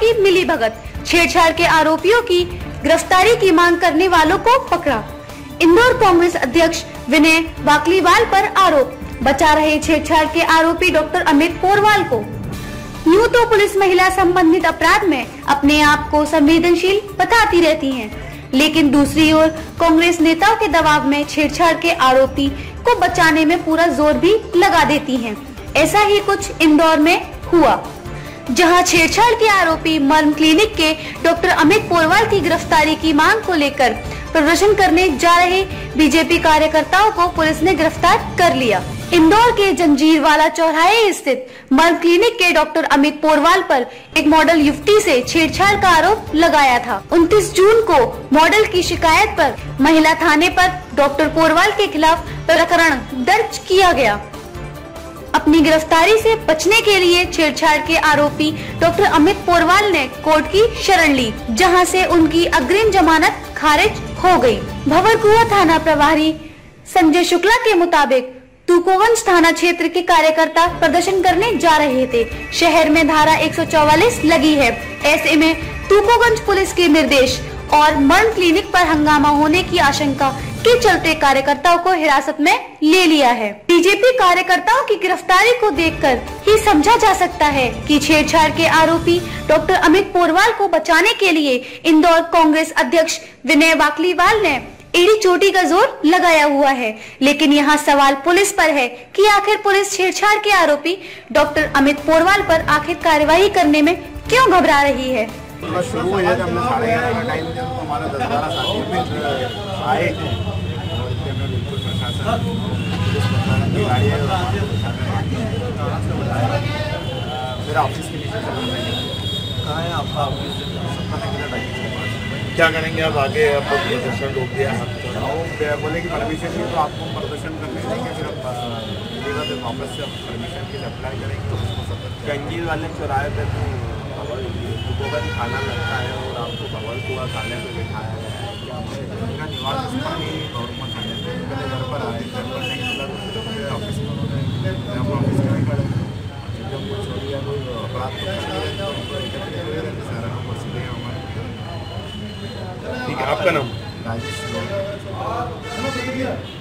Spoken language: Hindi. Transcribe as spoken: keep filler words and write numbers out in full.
की मिलीभगत, छेड़छाड़ के आरोपियों की गिरफ्तारी की मांग करने वालों को पकड़ा। इंदौर कांग्रेस अध्यक्ष विनय वाकलीवाल पर आरोप, बचा रहे छेड़छाड़ के आरोपी डॉक्टर अमित पोरवाल को। यूं तो पुलिस महिला संबंधित अपराध में अपने आप को संवेदनशील बताती रहती है, लेकिन दूसरी ओर कांग्रेस नेताओं के दबाव में छेड़छाड़ के आरोपी को बचाने में पूरा जोर भी लगा देती हैं। ऐसा ही कुछ इंदौर में हुआ, जहां छेड़छाड़ के आरोपी मर्म क्लिनिक के डॉक्टर अमित पोरवाल की गिरफ्तारी की मांग को लेकर प्रदर्शन करने जा रहे बीजेपी कार्यकर्ताओं को पुलिस ने गिरफ्तार कर लिया। इंदौर के जंजीरवाला चौराहे स्थित मर्म क्लिनिक के डॉक्टर अमित पोरवाल पर एक मॉडल युवती से छेड़छाड़ का आरोप लगाया था। उनतीस जून को मॉडल की शिकायत पर महिला थाने पर डॉक्टर पोरवाल के खिलाफ प्रकरण दर्ज किया गया। अपनी गिरफ्तारी से बचने के लिए छेड़छाड़ के आरोपी डॉक्टर अमित पोरवाल ने कोर्ट की शरण ली, जहां से उनकी अग्रिम जमानत खारिज हो गई। भंवरकुआं थाना प्रभारी संजय शुक्ला के मुताबिक तुकोगंज थाना क्षेत्र के कार्यकर्ता प्रदर्शन करने जा रहे थे। शहर में धारा एक सौ चौवालीस लगी है। ऐसे में तुकोगंज पुलिस के निर्देश और मर्म क्लिनिक पर हंगामा होने की आशंका के चलते कार्यकर्ताओं को हिरासत में ले लिया है। बीजेपी कार्यकर्ताओं की गिरफ्तारी को देखकर ही समझा जा सकता है कि छेड़छाड़ के आरोपी डॉक्टर अमित पोरवाल को बचाने के लिए इंदौर कांग्रेस अध्यक्ष विनय वाकलीवाल ने एड़ी चोटी का जोर लगाया हुआ है। लेकिन यहाँ सवाल पुलिस पर है कि आखिर पुलिस छेड़छाड़ के आरोपी डॉक्टर अमित पोरवाल पर आखिर कार्यवाही करने में क्यों घबरा रही है। शुरू हुई है, हमने साढ़े ग्यारह का टाइम दिया, तो हमारा दस बारह साथी आए और बिल्कुल प्रशासन की गाड़ी है, फिर ऑफिस के नीचे कहाँ है आपका ऑफिस? क्या करेंगे आप आगे? आप प्रदर्शन रोक दिया, बोले कि परमिशन की तो आपको प्रदर्शन करने देंगे, फिर आप मिलेगा तो वापस से परमिशन के लिए अप्लाई करेंगे। तो उसको सब गंजीर वाले चौराहे पर तुकोगंज थाना लगता है और आपको भंवरकुआं थाने पे बिठाया गया है। क्या उनका निवास स्थान ही गवर्नमेंट थाने पे, पहले घर पर आए, घर पर नहीं मिला तो ऑफिस में उन्होंने ऑफिस में नहीं करे, जब कुछ हो गया कोई अपराध तो उनको एकत्रित हुए रहते सारा लोग वसूले हमारे। ठीक है, आपका नाम? राजेश।